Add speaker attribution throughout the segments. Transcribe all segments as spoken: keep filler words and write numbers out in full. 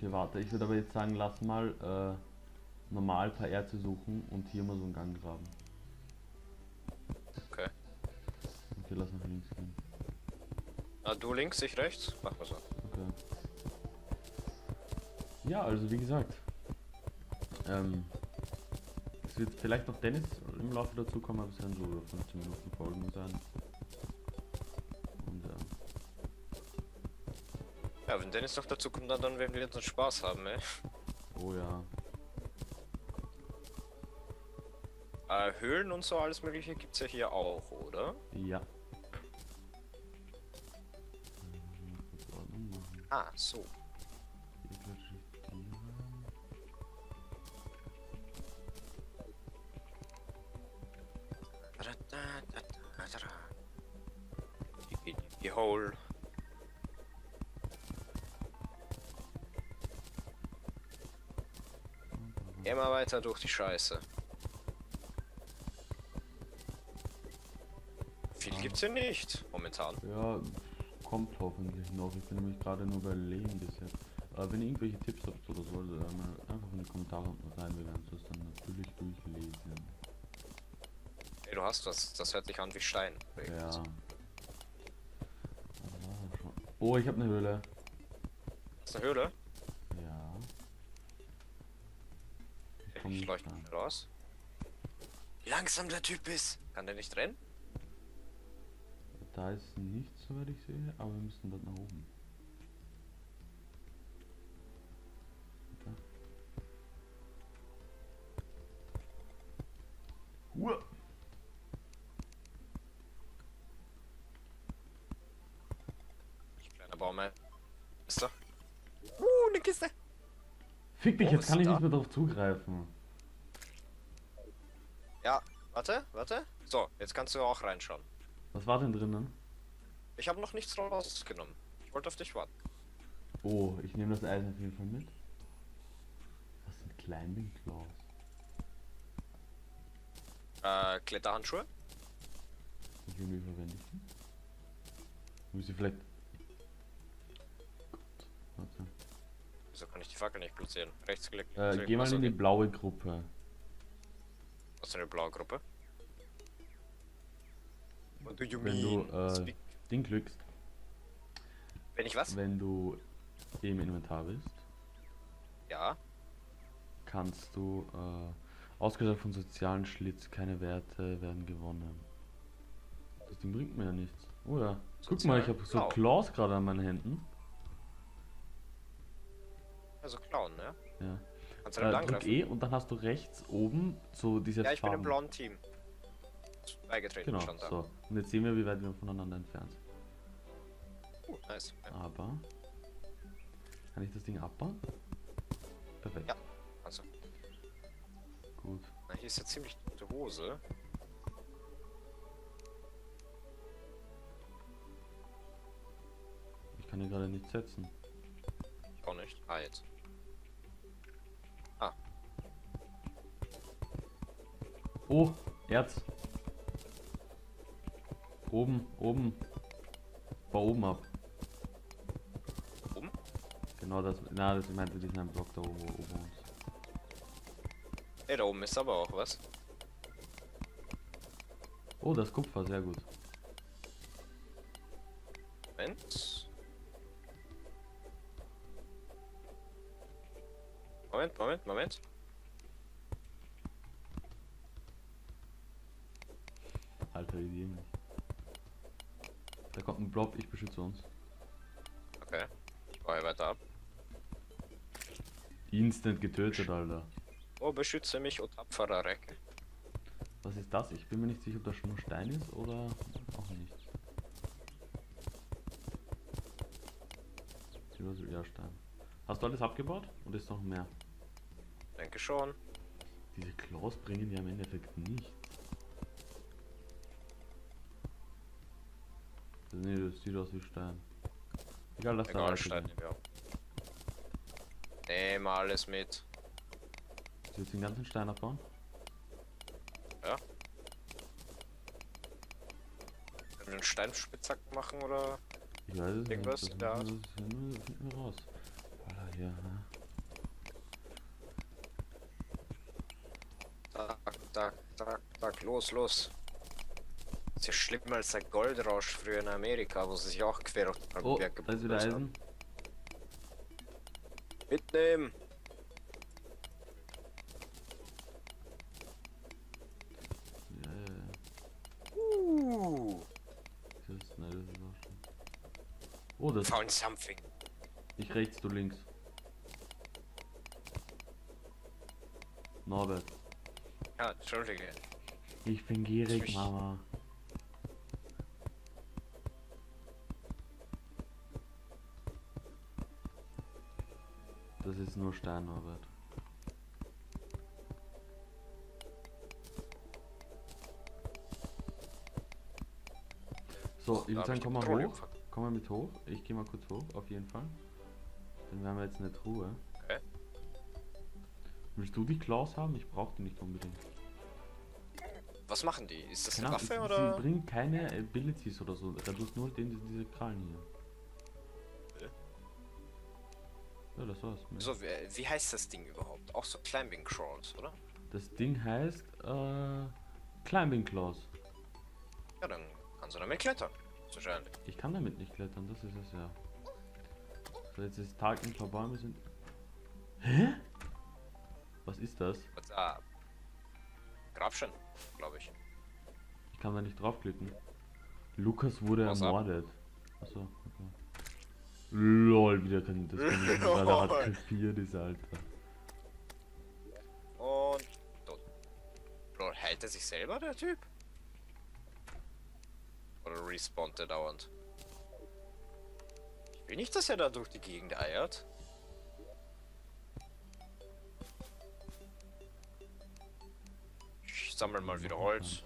Speaker 1: Okay, warte, ich würde aber jetzt sagen, lass mal äh, normal ein paar Erze suchen und hier mal so einen Gang graben.
Speaker 2: Okay.
Speaker 1: Okay, lass nach links gehen.
Speaker 2: Ah, du links, ich rechts? Machen wir so.
Speaker 1: Okay. Ja, also wie gesagt, ähm, es wird vielleicht noch Dennis im Laufe dazu kommen, aber es werden so fünfzehn Minuten Folgen sein. Und ja.
Speaker 2: Ja, wenn Dennis noch dazu kommt, dann, dann werden wir jetzt einen Spaß haben, ey.
Speaker 1: Oh ja.
Speaker 2: Äh, Höhlen und so, alles mögliche gibt's ja hier auch, oder?
Speaker 1: Ja. Ähm, kurz Ordnung machen.
Speaker 2: Ah, so.
Speaker 1: Hier klatsche ich die rein.
Speaker 2: Die, die Hole. Immer weiter durch die Scheiße. Viel gibt's hier nicht, momentan.
Speaker 1: Ja, kommt hoffentlich noch. Ich bin nämlich gerade nur bei Lehen bis jetzt. Aber wenn ihr irgendwelche Tipps habt oder so, dann einfach in die Kommentare unten rein, wir werden es dann natürlich durchlesen.
Speaker 2: Ey, du hast was, das hört sich an wie Stein.
Speaker 1: Ja. Oh, ich habe eine Höhle.
Speaker 2: Ist eine Höhle?
Speaker 1: Ja. Ich komme
Speaker 2: Ich
Speaker 1: nicht
Speaker 2: leuchte
Speaker 1: rein.
Speaker 2: raus. Wie langsam der Typ ist. Kann der nicht rennen?
Speaker 1: Da ist nichts, soweit ich sehe, aber wir müssen dort nach oben. Da. Uah.
Speaker 2: Kleiner Baumeister. Uh, eine Kiste.
Speaker 1: Fick dich,
Speaker 2: Oh,
Speaker 1: jetzt
Speaker 2: was
Speaker 1: kann ich
Speaker 2: ist
Speaker 1: nicht
Speaker 2: da?
Speaker 1: mehr drauf zugreifen.
Speaker 2: Ja, warte, warte. So, jetzt kannst du auch reinschauen.
Speaker 1: Was war denn drinnen?
Speaker 2: Ich habe noch nichts rausgenommen. Ich wollte auf dich warten.
Speaker 1: Oh, ich nehme das Eisen auf jeden Fall mit. Was sind Climbing Claws?
Speaker 2: Äh, Kletterhandschuhe?
Speaker 1: Okay, wie verwende ich die? Muss ich vielleicht... Warte.
Speaker 2: Wieso kann ich die Fackel nicht platzieren? Rechtsklick.
Speaker 1: Äh,
Speaker 2: Klick,
Speaker 1: geh mal
Speaker 2: achso,
Speaker 1: in die
Speaker 2: okay.
Speaker 1: blaue Gruppe.
Speaker 2: Was ist eine blaue Gruppe? What do you
Speaker 1: Wenn du
Speaker 2: mean?
Speaker 1: äh,
Speaker 2: Speak.
Speaker 1: Ding klickst,
Speaker 2: Wenn ich was?
Speaker 1: wenn du im Inventar bist,
Speaker 2: Ja.
Speaker 1: kannst du äh, ausgesagt von sozialen Schlitz, keine Werte werden gewonnen. Das Ding bringt mir ja nichts. Oh ja. Guck mal, ich
Speaker 2: Sozial
Speaker 1: habe so
Speaker 2: blau.
Speaker 1: Claws gerade an meinen Händen.
Speaker 2: Also klauen, ne?
Speaker 1: Ja.
Speaker 2: Kannst du damit
Speaker 1: Äh, drück
Speaker 2: angreifen?
Speaker 1: E und dann hast du rechts oben so diese
Speaker 2: Ja, ich bin im
Speaker 1: Farben.
Speaker 2: blauen Team. Beigetreten,
Speaker 1: Genau,
Speaker 2: stand da.
Speaker 1: so. Und jetzt sehen wir, wie weit wir voneinander entfernt sind.
Speaker 2: Uh, nice. Ja.
Speaker 1: Aber kann ich das Ding abbauen? Perfekt.
Speaker 2: Ja. Also,
Speaker 1: Gut.
Speaker 2: na, hier ist ja ziemlich gute Hose.
Speaker 1: Ich kann hier gerade nicht setzen.
Speaker 2: Ich auch nicht. Ah, jetzt.
Speaker 1: Oh, Erz. Oben, oben. Bau oben ab.
Speaker 2: Oben?
Speaker 1: Genau das. Na, das meinte diesen einen Block da oben, oben uns.
Speaker 2: Ey, da oben ist aber auch was.
Speaker 1: Oh, das Kupfer, sehr gut.
Speaker 2: Moment. Moment, Moment, Moment.
Speaker 1: Alter, wie dämlich. Da kommt ein Blob, ich beschütze uns.
Speaker 2: Okay. Ich baue hier weiter ab.
Speaker 1: Instant getötet, Alter.
Speaker 2: Oh, beschütze mich, o tapferer Reck.
Speaker 1: Was ist das? Ich bin mir nicht sicher, ob das schon nur Stein ist oder auch nicht. Ja, Stein. Hast du alles abgebaut? Oder ist noch mehr?
Speaker 2: Denke schon.
Speaker 1: Diese Claws bringen ja im Endeffekt nichts. Nee, das sieht aus wie Stein. Egal, lass da
Speaker 2: Egal,
Speaker 1: weitergehen.
Speaker 2: Stein nehmen wir auch. Nehm alles mit.
Speaker 1: Willst du jetzt den ganzen Stein abbauen?
Speaker 2: Ja. Können wir einen Steinspitzhack machen oder?
Speaker 1: Ich weiß es
Speaker 2: Irgendwas
Speaker 1: nicht.
Speaker 2: in der
Speaker 1: Das
Speaker 2: Art?
Speaker 1: finden wir- das finden wir raus. Alter, hier, ne?
Speaker 2: los, los. Ist ja schlimmer als der Goldrausch früher in Amerika, wo sie sich auch quer auf den
Speaker 1: Oh,
Speaker 2: Berg
Speaker 1: da ist wieder
Speaker 2: gepumpt
Speaker 1: Eisen.
Speaker 2: haben. Mitnehmen!
Speaker 1: Ja, ja, ja.
Speaker 2: Uh,
Speaker 1: Das ist, nein, das ist auch schon. Oh, das.
Speaker 2: found something.
Speaker 1: Ich rechts, du links. Norbert.
Speaker 2: Ja, entschuldige.
Speaker 1: Ich bin gierig,
Speaker 2: Ich-
Speaker 1: Mama. Das ist nur Stein, Norbert. So, ich
Speaker 2: Da
Speaker 1: würde
Speaker 2: hab
Speaker 1: sagen,
Speaker 2: die
Speaker 1: komm mal
Speaker 2: Petroleum
Speaker 1: hoch.
Speaker 2: ver-
Speaker 1: Komm mal mit hoch. Ich gehe mal kurz hoch, auf jeden Fall. Denn wir haben jetzt eine Truhe.
Speaker 2: Okay.
Speaker 1: Willst du die Claws haben? Ich brauche die nicht unbedingt.
Speaker 2: Was machen die? Ist das
Speaker 1: Keine
Speaker 2: eine
Speaker 1: Ahnung,
Speaker 2: Waffe
Speaker 1: sie,
Speaker 2: oder?
Speaker 1: sie bringen keine Abilities oder so. Da tust nur den, diese Krallen hier.
Speaker 2: Okay.
Speaker 1: Ja, das war's.
Speaker 2: So, wie, wie heißt das Ding überhaupt? Auch so Climbing Crawls, oder?
Speaker 1: Das Ding heißt äh, Climbing Claws.
Speaker 2: Ja, dann kannst du damit klettern. Wahrscheinlich.
Speaker 1: Ich kann damit nicht klettern, das ist es ja. So, jetzt ist Tag, ein paar Bäume sind. Hä? Was ist das?
Speaker 2: Was, ah, Grabstein, glaube ich.
Speaker 1: Ich kann da nicht draufklicken. Lukas wurde
Speaker 2: Was ab?
Speaker 1: ermordet. Achso, okay. Lol, wieder kann das kann ich nicht, weil er hat kapiert ist, Alter.
Speaker 2: Und tot. Lol, heilt er sich selber, der Typ? Oder respawnt er dauernd? Ich will nicht, dass er da durch die Gegend eiert. Ich sammle mal wieder Holz.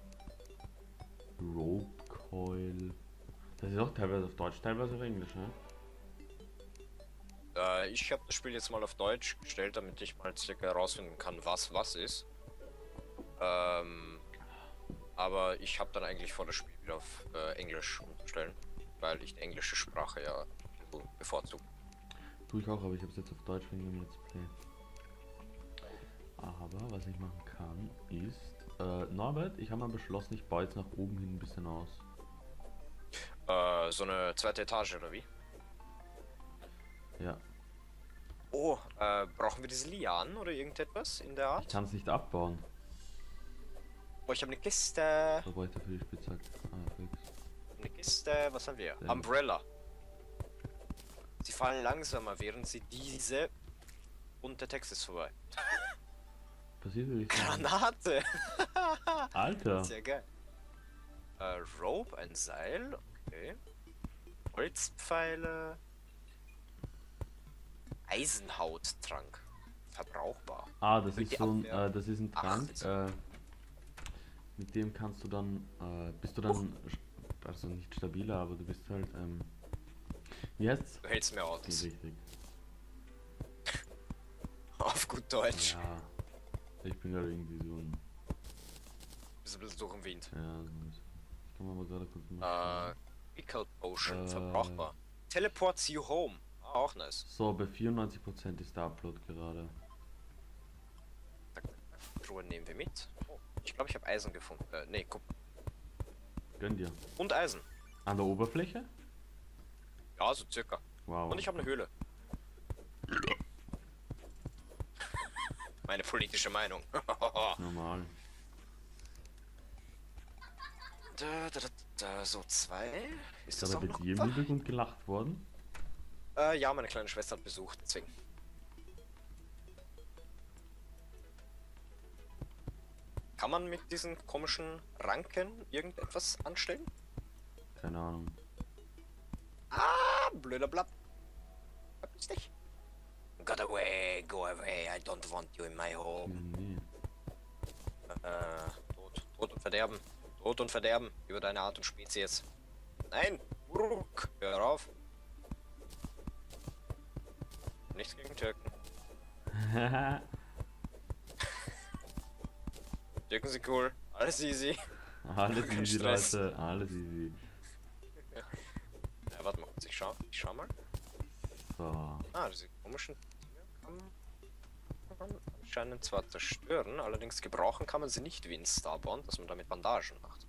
Speaker 1: Rope Coil. Das ist auch teilweise auf Deutsch, teilweise auf Englisch, ne?
Speaker 2: Äh, ich habe das Spiel jetzt mal auf Deutsch gestellt, damit ich mal circa herausfinden kann, was was ist. Ähm, aber ich habe dann eigentlich vor, das Spiel wieder auf äh, Englisch umzustellen, weil ich die englische Sprache ja so bevorzuge.
Speaker 1: Tue ich auch, aber ich habe es jetzt auf Deutsch wegen dem Let's Play. Aber was ich machen kann, ist... Äh, Norbert, ich habe mal beschlossen, ich baue jetzt nach oben hin ein bisschen aus.
Speaker 2: Äh, so eine zweite Etage oder wie?
Speaker 1: Ja,
Speaker 2: Oh, äh, brauchen wir diese Lianen oder irgendetwas in der
Speaker 1: ich
Speaker 2: Art?
Speaker 1: kann es nicht abbauen.
Speaker 2: Oh, ich habe eine Kiste.
Speaker 1: Da brauche ich dafür die Spitzhacke. Ah, fix.
Speaker 2: Eine Kiste, was haben wir?
Speaker 1: Sehr
Speaker 2: Umbrella. Sie fallen langsamer, während sie diese... Und der Text ist vorbei.
Speaker 1: Passiert will ich sagen.
Speaker 2: Granate!
Speaker 1: Alter!
Speaker 2: Sehr geil. Äh, Rope, ein Seil, okay. Holzpfeile. Eisenhauttrank. Verbrauchbar.
Speaker 1: Ah, das
Speaker 2: Für
Speaker 1: ist
Speaker 2: die
Speaker 1: so ein,
Speaker 2: Abwehr.
Speaker 1: äh, das ist ein Trank,
Speaker 2: Acht.
Speaker 1: äh, mit dem kannst du dann, äh, bist du dann, st- also nicht stabiler, aber du bist halt, ähm, wie heißt's?
Speaker 2: Du hältst mir
Speaker 1: Nicht
Speaker 2: aus.
Speaker 1: richtig.
Speaker 2: Auf gut Deutsch.
Speaker 1: Ja, ich bin gerade irgendwie so ein,
Speaker 2: Bist ein bisschen durch den Wind.
Speaker 1: ja, so ein bisschen. Ich kann mal gerade kurz mal
Speaker 2: Äh, Pickle Potion,
Speaker 1: Äh.
Speaker 2: verbrauchbar. Teleports you home. Ah, auch nice.
Speaker 1: So, bei vierundneunzig Prozent ist der Upload gerade.
Speaker 2: Zack, zack, zack. Truhe nehmen wir mit. Oh, ich glaube, ich habe Eisen gefunden. Äh, nee, guck.
Speaker 1: Gönn dir.
Speaker 2: Und Eisen.
Speaker 1: An der Oberfläche?
Speaker 2: Ja, so circa.
Speaker 1: Wow.
Speaker 2: Und ich habe eine Höhle. Meine politische Meinung.
Speaker 1: Normal.
Speaker 2: da, da, da, da, so zwei. Ist
Speaker 1: Ist
Speaker 2: das
Speaker 1: aber
Speaker 2: auch
Speaker 1: bei
Speaker 2: noch
Speaker 1: dir im
Speaker 2: Kupfer?
Speaker 1: Hintergrund gelacht worden?
Speaker 2: Äh, ja, meine kleine Schwester hat Besuch, deswegen. Kann man mit diesen komischen Ranken irgendetwas anstellen?
Speaker 1: Keine Ahnung.
Speaker 2: Ah, blöder Blatt. Verpiss dich. Get away, go away, I don't want you in my home.
Speaker 1: Nee.
Speaker 2: Äh, Tod, Tod und Verderben. Tod und Verderben über deine Art und Spezies. Nein! Urk, hör auf. Nichts gegen Türken. Türken sind cool. Alles easy.
Speaker 1: Alles
Speaker 2: Kein
Speaker 1: easy,
Speaker 2: Stress.
Speaker 1: Leute. Alles easy.
Speaker 2: Ja, warte mal kurz, ich schau, ich schau mal.
Speaker 1: So.
Speaker 2: Ah, diese komischen Dinge kann man scheinen zwar zerstören, allerdings gebrauchen kann man sie nicht wie in Starbound, dass man damit Bandagen macht.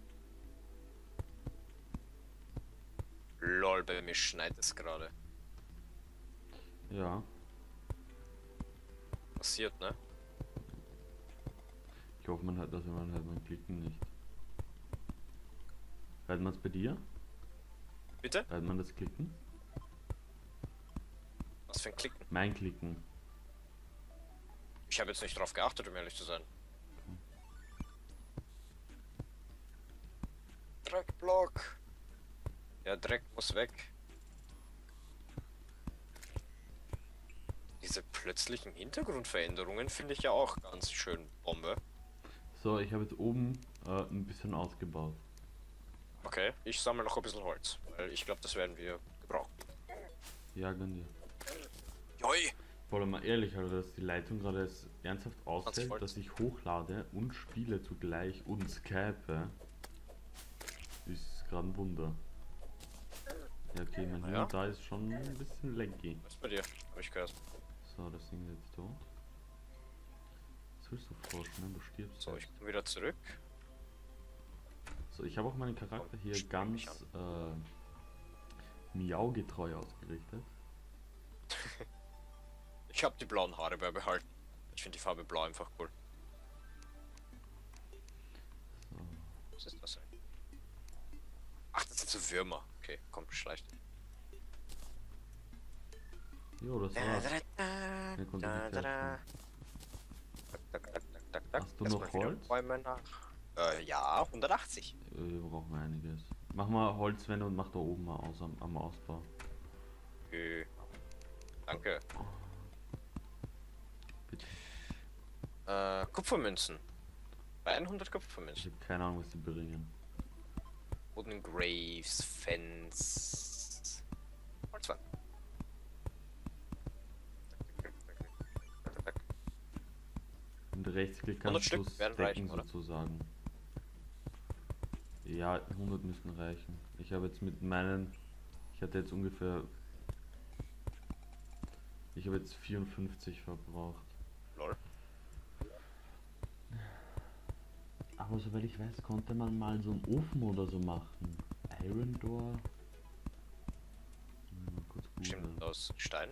Speaker 2: Lol, bei mir schneit es gerade.
Speaker 1: Ja,
Speaker 2: Passiert, ne?
Speaker 1: ich hoffe, man hat das, wenn man halt beim Klicken nicht. Hört man es bei dir?
Speaker 2: Bitte?
Speaker 1: Hört man das Klicken?
Speaker 2: Was für ein Klicken?
Speaker 1: Mein Klicken.
Speaker 2: Ich habe jetzt nicht drauf geachtet, um ehrlich zu sein. Dreckblock. Der Dreck muss weg. Diese plötzlichen Hintergrundveränderungen finde ich ja auch ganz schön Bombe.
Speaker 1: So, ich habe jetzt oben äh, ein bisschen ausgebaut.
Speaker 2: Okay, ich sammle noch ein bisschen Holz, weil ich glaube, das werden wir gebrauchen.
Speaker 1: Ja, gönn dir.
Speaker 2: Joi!
Speaker 1: Voll mal ehrlich, Alter, dass die Leitung gerade jetzt ernsthaft ausfällt,
Speaker 2: Volt.
Speaker 1: dass ich hochlade und spiele zugleich und skype, ist gerade ein Wunder. Ja, okay, mein
Speaker 2: Ja.
Speaker 1: Hund da ist schon ein bisschen laggy.
Speaker 2: Was ist bei dir? Hab ich gehört.
Speaker 1: So, das Ding ist jetzt tot. Was willst du forschen, ne? Du stirbst.
Speaker 2: So,
Speaker 1: jetzt.
Speaker 2: ich komme wieder zurück.
Speaker 1: So, ich habe auch meinen Charakter hier
Speaker 2: Sprich
Speaker 1: ganz
Speaker 2: mich
Speaker 1: äh, Miau-getreu ausgerichtet.
Speaker 2: Ich habe die blauen Haare beibehalten. Ich finde die Farbe blau einfach cool.
Speaker 1: So.
Speaker 2: Was ist das eigentlich? Ach, das sind so Würmer. Okay, komm, schleicht.
Speaker 1: Jo, das war's. Mehr konnte ich nicht helfen. Hast du noch Holz?
Speaker 2: Bäume nach. Äh, ja, hundertachtzig.
Speaker 1: Äh, Wir brauchen einiges. Mach mal Holzwände und mach da oben mal aus am, am Ausbau.
Speaker 2: Okay. Danke.
Speaker 1: Bitte.
Speaker 2: Äh, Kupfermünzen. Bei hundert
Speaker 1: Ich
Speaker 2: Kupfermünzen.
Speaker 1: habe keine Ahnung, was die bringen.
Speaker 2: Wooden Graves, Fence. Holzwand.
Speaker 1: Und Rechtsklick
Speaker 2: hundert
Speaker 1: kannst du
Speaker 2: Stück werden
Speaker 1: stacken
Speaker 2: reichen, oder?
Speaker 1: sozusagen. Ja, hundert müssen reichen. Ich habe jetzt mit meinen... Ich hatte jetzt ungefähr... Ich habe jetzt vierundfünfzig verbraucht.
Speaker 2: Lol.
Speaker 1: Aber soweit ich weiß, konnte man mal so einen Ofen oder so machen. Iron Door. Mal kurz
Speaker 2: Bestimmt
Speaker 1: googeln.
Speaker 2: aus Stein.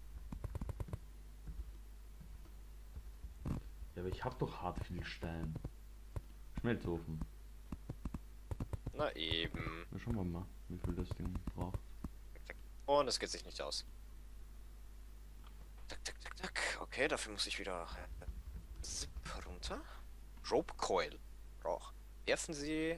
Speaker 1: Ja, aber ich habe doch hart viel Stein. Schmelzofen.
Speaker 2: Na eben.
Speaker 1: Na, schauen wir mal, wie viel das Ding braucht.
Speaker 2: Und es geht sich nicht aus. Tak, tak, tak, tak. Okay, dafür muss ich wieder äh, Zip runter. Rope Coil. Brauch. Werfen Sie.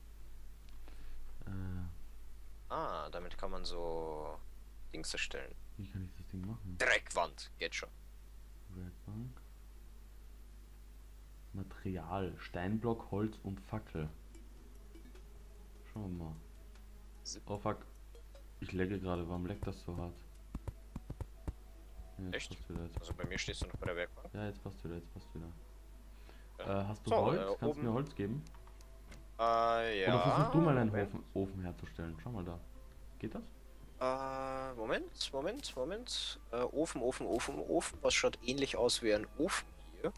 Speaker 1: Äh,
Speaker 2: Ah, damit kann man so Dings erstellen.
Speaker 1: wie kann ich das Ding machen?
Speaker 2: Dreckwand. Geht schon.
Speaker 1: Werkbank. Material, Steinblock, Holz und Fackel. Schauen wir mal.
Speaker 2: Zip.
Speaker 1: Oh fuck. Ich lagge gerade, warum leckt das so hart? Ja, jetzt
Speaker 2: Echt?
Speaker 1: passt wieder, jetzt.
Speaker 2: Also bei mir stehst du noch bei der Werkbank.
Speaker 1: Ja, jetzt passt wieder, jetzt passt wieder.
Speaker 2: Ja.
Speaker 1: Äh, hast du
Speaker 2: So,
Speaker 1: Holz?
Speaker 2: äh,
Speaker 1: Kannst du
Speaker 2: oben-
Speaker 1: mir Holz geben?
Speaker 2: Äh, ja.
Speaker 1: Oder versuch du mal einen
Speaker 2: Moment.
Speaker 1: Ofen, Ofen herzustellen. Schau mal da. Geht das?
Speaker 2: Äh, Moment, Moment, Moment. Äh, Ofen, Ofen, Ofen, Ofen. Was schaut ähnlich aus wie ein Ofen hier?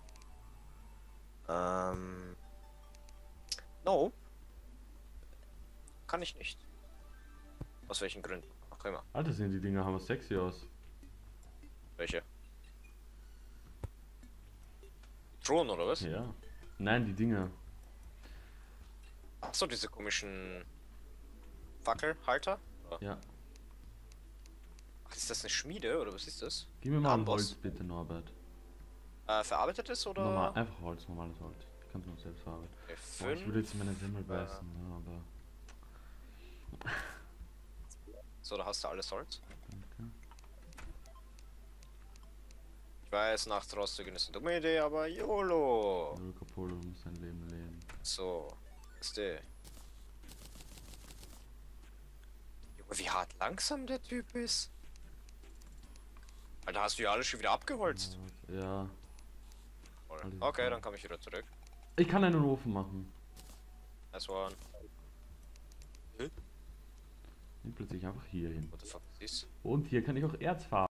Speaker 2: Ähm. No. Kann ich nicht. Aus welchen Gründen? Auch immer.
Speaker 1: Alter, sehen die Dinger hammer sexy aus.
Speaker 2: Welche? Thron oder was?
Speaker 1: Ja. Nein, die Dinger.
Speaker 2: Achso, diese komischen Fackelhalter? Oder?
Speaker 1: Ja.
Speaker 2: Ach, ist das eine Schmiede oder was ist das?
Speaker 1: Gib mir mal ein
Speaker 2: Amboss.
Speaker 1: Holz bitte, Norbert.
Speaker 2: Äh, verarbeitetes oder?
Speaker 1: Normal, einfach Holz, normales Holz. Ich kann es noch selbst verarbeiten.
Speaker 2: Okay,
Speaker 1: Boah, ich würde jetzt
Speaker 2: fünf.
Speaker 1: meine Semmel
Speaker 2: äh,
Speaker 1: beißen, ja, aber...
Speaker 2: So, da hast du alles Holz.
Speaker 1: Danke.
Speaker 2: Ich weiß, nachts rauszugehen ist eine dumme Idee, aber YOLO!
Speaker 1: Null Capolo muss sein Leben leben.
Speaker 2: So, ist der. Junge, wie hart langsam der Typ ist. Alter, hast du ja alles schon wieder abgeholzt?
Speaker 1: Ja.
Speaker 2: Voll.
Speaker 1: alles
Speaker 2: Okay,
Speaker 1: klar.
Speaker 2: dann komme ich wieder zurück.
Speaker 1: Ich kann einen Ofen machen.
Speaker 2: Nice one.
Speaker 1: Und plötzlich einfach hier hin.
Speaker 2: What the fuck is this?
Speaker 1: Und hier kann ich auch Erz farmen.